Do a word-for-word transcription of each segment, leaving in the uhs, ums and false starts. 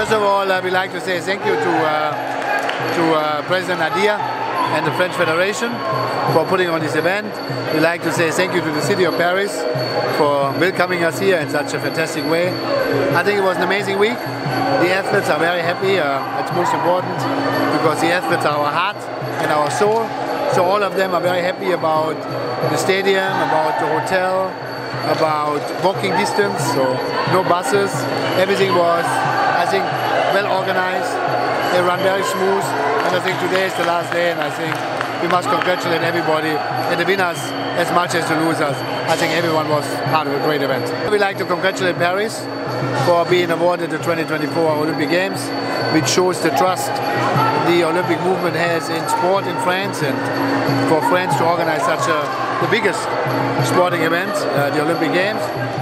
First of all, uh, we'd like to say thank you to, uh, to uh, President Nadir and the French Federation for putting on this event. We'd like to say thank you to the city of Paris for welcoming us here in such a fantastic way. I think it was an amazing week. The athletes are very happy. Uh, it's most important because the athletes are our heart and our soul. So all of them are very happy about the stadium, about the hotel, about walking distance, so no buses. Everything was, I think, well organized. They run very smooth, and I think today is the last day, and I think we must congratulate everybody, and the winners as much as the losers. I think everyone was part of a great event. We'd like to congratulate Paris for being awarded the twenty twenty-four Olympic Games, which shows the trust the Olympic movement has in sport in France, and for France to organize such a, the biggest sporting event, uh, the Olympic Games.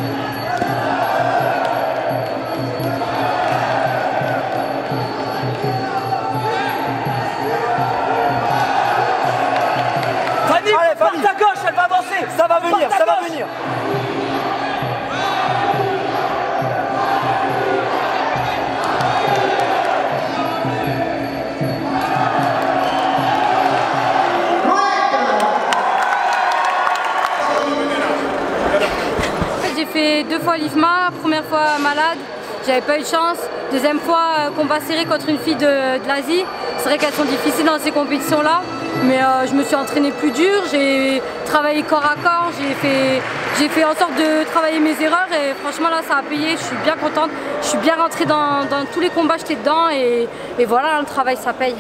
Allez, par ta gauche, elle va avancer. Ça va venir, ça va venir. J'ai fait deux fois l'I F M A, première fois malade, j'avais pas eu de chance. Deuxième fois, combat serré contre une fille de, de l'Asie. C'est vrai qu'elles sont difficiles dans ces compétitions-là, mais euh, je me suis entraînée plus dur, j'ai travaillé corps à corps, j'ai fait, j'ai fait en sorte de travailler mes erreurs et franchement là ça a payé, je suis bien contente. Je suis bien rentrée dans, dans tous les combats, j'étais dedans et, et voilà, le travail ça paye.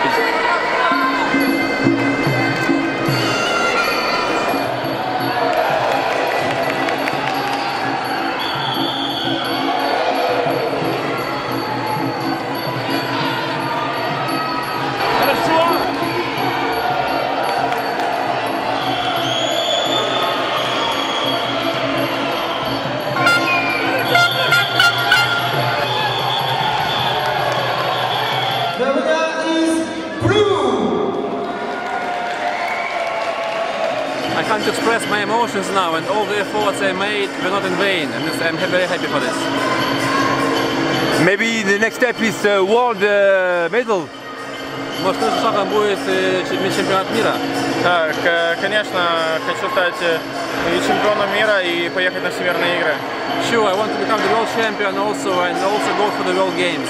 I can't express my emotions now, and all the efforts I made were not in vain, and I'm very happy for this. Maybe the next step is uh, world uh, medal. Может, следующим шагом будет чемпионат мира? Так, конечно, хочу стать чемпионом мира и поехать на Всемирные игры. Sure, I want to become the world champion also, and also go for the World Games.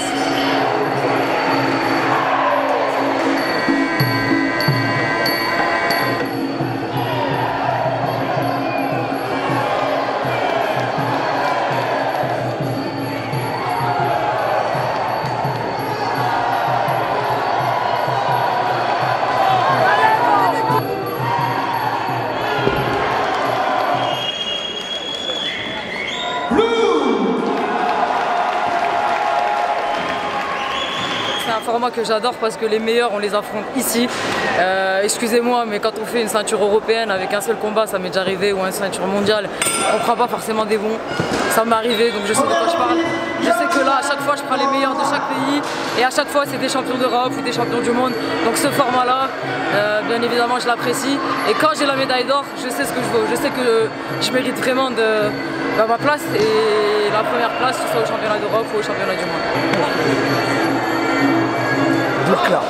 C'est un format que j'adore parce que les meilleurs on les affronte ici. Euh, Excusez-moi, mais quand on fait une ceinture européenne avec un seul combat, ça m'est déjà arrivé, ou une ceinture mondiale, on prend pas forcément des bons. Ça m'est arrivé, donc je sais de quoi je parle. Je sais que là, à chaque fois, je prends les meilleurs de chaque pays, et à chaque fois, c'est des champions d'Europe ou des champions du monde. Donc ce format-là, euh, bien évidemment, je l'apprécie. Et quand j'ai la médaille d'or, je sais ce que je vaux. Je sais que je mérite vraiment de, bah, ma place, et la première place, que ce soit au championnat d'Europe ou au championnat du monde. Donc là.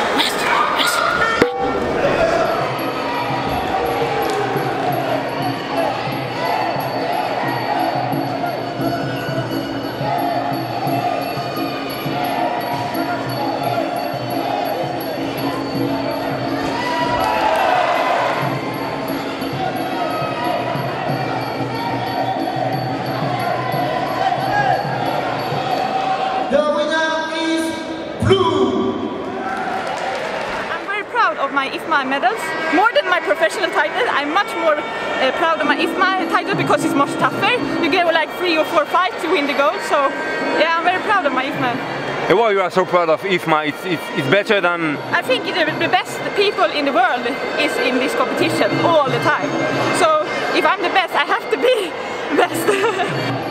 Of my I F M A medals, more than my professional title. I'm much more uh, proud of my I F M A title because it's much tougher. You get like three or four fights to win the gold, so yeah, I'm very proud of my I F M A. And why you are so proud of I F M A? It's, it's, it's better than... I think the, the best people in the world is in this competition all the time. So if I'm the best, I have to be best.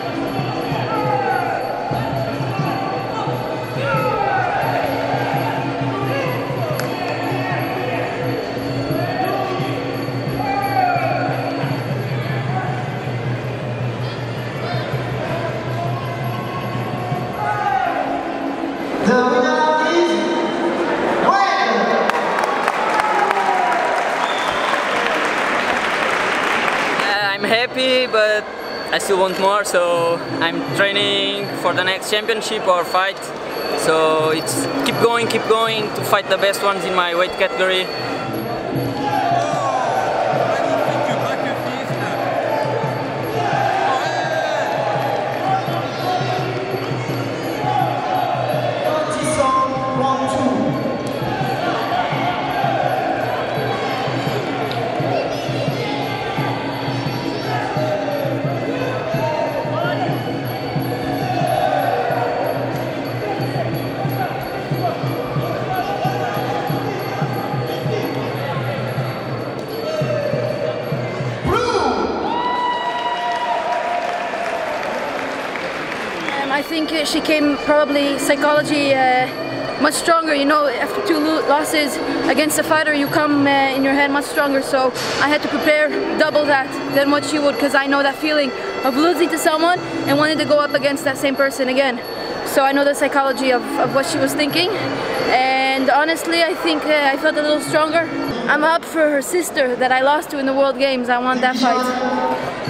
happy, but I still want more, so I'm training for the next championship or fight. So it's keep going, keep going to fight the best ones in my weight category. I think she came probably psychology uh, much stronger. You know, after two losses against a fighter, you come uh, in your head much stronger. So I had to prepare double that than what she would, because I know that feeling of losing to someone and wanting to go up against that same person again. So I know the psychology of, of what she was thinking. And honestly, I think uh, I felt a little stronger. I'm up for her sister that I lost to in the World Games. I want that fight.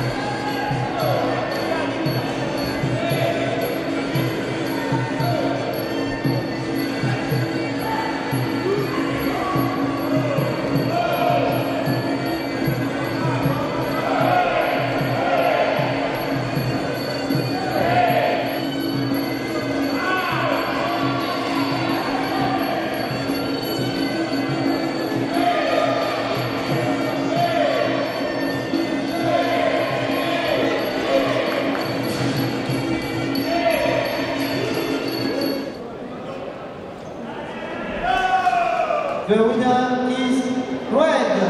The winner is red.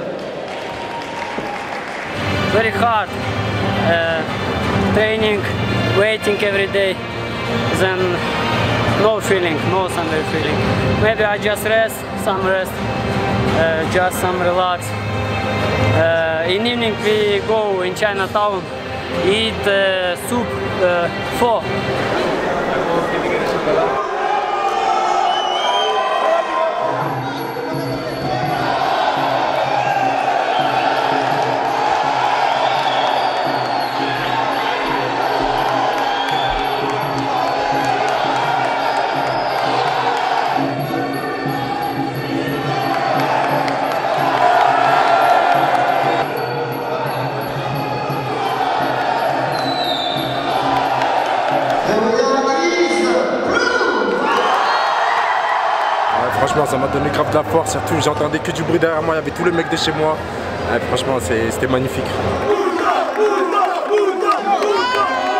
Very hard. Uh, training, waiting every day. Then no feeling, no Sunday feeling. Maybe I just rest, some rest, uh, just some relax. Uh, in evening we go in Chinatown, eat uh, soup, uh, pho. Franchement, ça m'a donné grave de la force, surtout j'entendais que du bruit derrière moi, il y avait tous les mecs de chez moi. Ouais, franchement, c'était magnifique.